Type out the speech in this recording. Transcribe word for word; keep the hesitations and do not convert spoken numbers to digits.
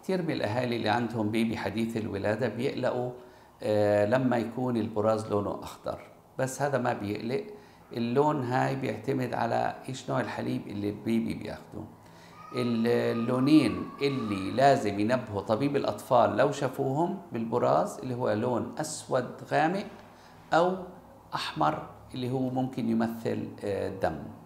كتير من الأهالي اللي عندهم بيبي حديث الولادة بيقلقوا آه، لما يكون البراز لونه أخضر، بس هذا ما بيقلق. اللون هاي بيعتمد على إيش نوع الحليب اللي البيبي بياخده. اللونين اللي لازم ينبهوا طبيب الأطفال لو شافوهم بالبراز اللي هو لون أسود غامق أو أحمر اللي هو ممكن يمثل آه، دم.